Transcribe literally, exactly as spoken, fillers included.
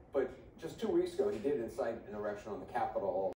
but just two weeks ago, he did incite an erection on the Capitol